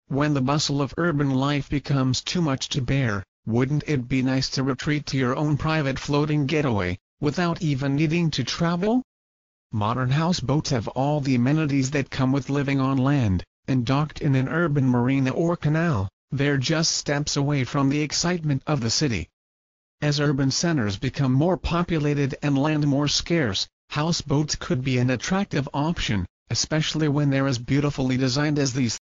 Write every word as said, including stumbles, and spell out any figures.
When the bustle of urban life becomes too much to bear, wouldn't it be nice to retreat to your own private floating getaway, without even needing to travel? Modern houseboats have all the amenities that come with living on land, and docked in an urban marina or canal, they're just steps away from the excitement of the city. As urban centers become more populated and land more scarce, houseboats could be an attractive option, especially when they're as beautifully designed as these.